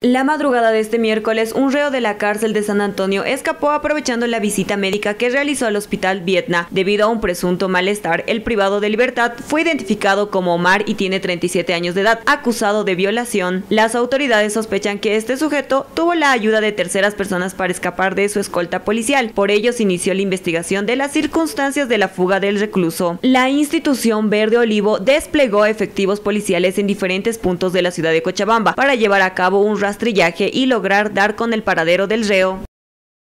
La madrugada de este miércoles, un reo de la cárcel de San Antonio escapó aprovechando la visita médica que realizó al hospital Vietna. Debido a un presunto malestar, el privado de libertad fue identificado como Omar y tiene 37 años de edad, acusado de violación. Las autoridades sospechan que este sujeto tuvo la ayuda de terceras personas para escapar de su escolta policial. Por ello se inició la investigación de las circunstancias de la fuga del recluso. La institución Verde Olivo desplegó efectivos policiales en diferentes puntos de la ciudad de Cochabamba para llevar a cabo un rastrillaje y lograr dar con el paradero del reo.